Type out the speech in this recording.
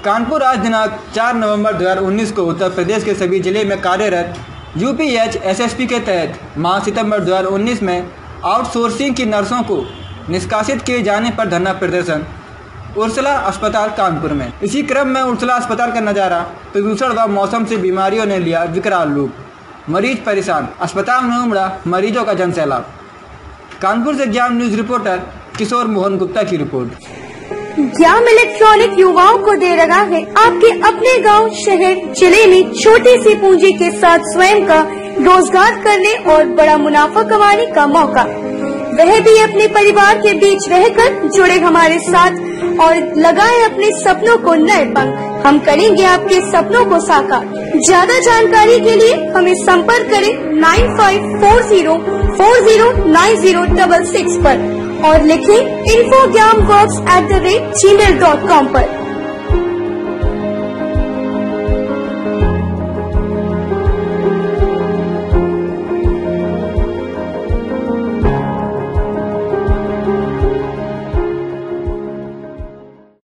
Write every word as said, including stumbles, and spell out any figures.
कानपुर आज दिनांक चार नवंबर दो हज़ार उन्नीस को उत्तर प्रदेश के सभी जिले में कार्यरत यूपीएच एसएसपी के तहत माह सितंबर दो हज़ार उन्नीस में आउटसोर्सिंग की नर्सों को निष्कासित किए जाने पर धरना प्रदर्शन उर्सला अस्पताल कानपुर में। इसी क्रम में उर्सला अस्पताल का नज़ारा प्रदूषण व मौसम से बीमारियों ने लिया विकराल रूप, मरीज परेशान, अस्पताल में उमड़ा मरीजों का जनसैलाब। कानपुर से ज्ञान न्यूज रिपोर्टर किशोर मोहन गुप्ता की रिपोर्ट। ज्ञान इलेक्ट्रॉनिक युवाओं को दे रहा है आपके अपने गांव, शहर, जिले में छोटी सी पूंजी के साथ स्वयं का रोजगार करने और बड़ा मुनाफा कमाने का मौका, वह भी अपने परिवार के बीच रहकर। जुड़े हमारे साथ और लगाए अपने सपनों को नए पंख। हम करेंगे आपके सपनों को साकार। ज्यादा जानकारी के लिए हमें संपर्क करें nine five four zero four zero nine zero double six पर और लिखें info Gyan works at the rate Gmail dot com पर।